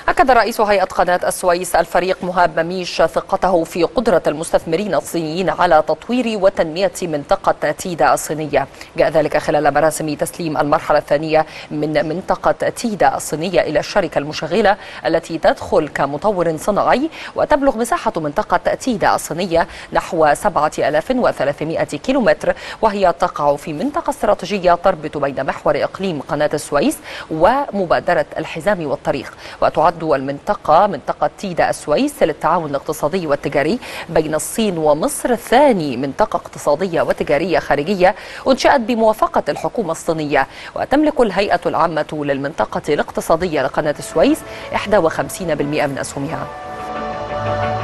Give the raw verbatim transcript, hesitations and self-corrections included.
أكد رئيس هيئة قناة السويس الفريق مهاب مميش ثقته في قدرة المستثمرين الصينيين على تطوير وتنمية منطقة تيدا الصينية. جاء ذلك خلال مراسم تسليم المرحلة الثانية من منطقة تيدا الصينية إلى الشركة المشغلة التي تدخل كمطور صناعي، وتبلغ مساحة منطقة تيدا الصينية نحو سبعة آلاف وثلاثمائة كيلومتر، وهي تقع في منطقة استراتيجية تربط بين محور إقليم قناة السويس ومبادرة الحزام والطريق. وتعد المنطقة منطقة تيدا السويس للتعاون الاقتصادي والتجاري بين الصين ومصر ثاني منطقة اقتصادية وتجارية خارجية أنشأت بموافقة الحكومة الصينية، وتملك الهيئة العامة للمنطقة الاقتصادية لقناة السويس واحد وخمسين بالمئة من أسهمها.